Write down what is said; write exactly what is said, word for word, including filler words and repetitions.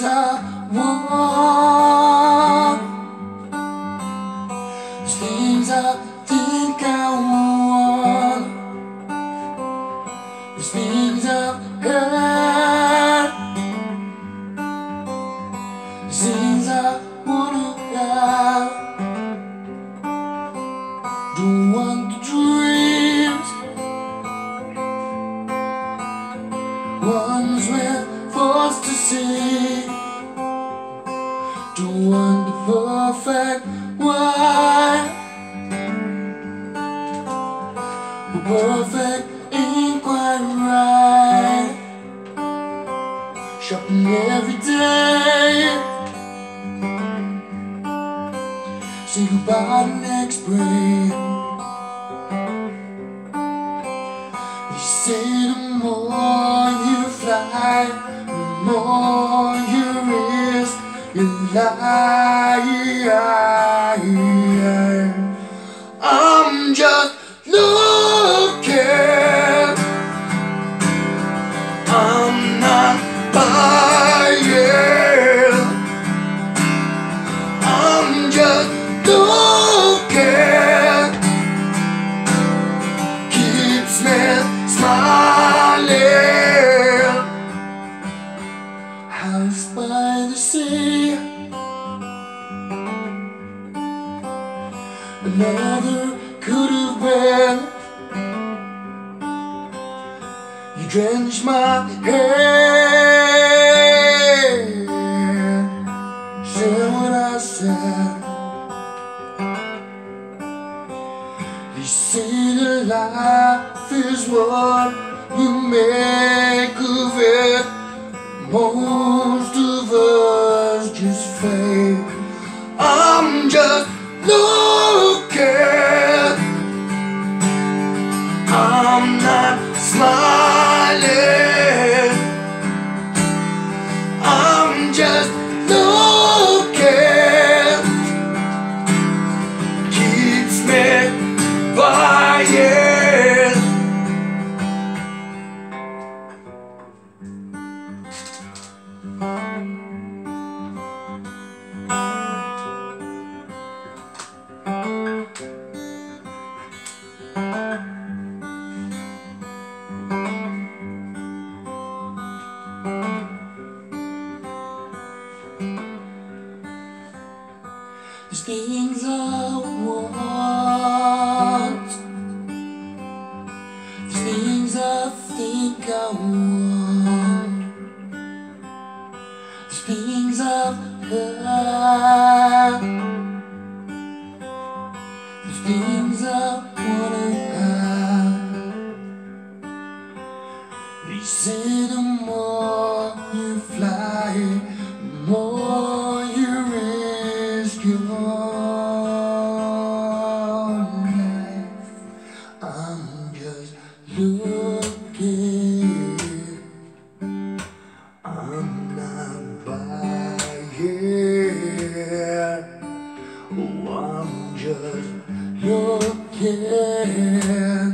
I want, there's things I think I want, there's things I've heard, there's things I wanna have. Don't want the dreams, ones we're forced to see. Don't want the perfect one, but perfect ain't quite right. Shopping every day, say goodbye to next break. They say the more you fly, the more you risk your life. I'm just looking, I'm not buying. I'm just looking, keeps me smiling. House by the sea, another could have been. You drenched my hair, said what I said. They say that life is what you make of it. Most of us just fake. I'm just looking, I'm not smiling. I'm just looking, keeps me buying. There's things I want, there's things I think I want, there's things I've heard, there's things I wanna have. They say the more you fly, the more you risk your life. I'm just looking, I'm not buying. Oh, I'm just looking.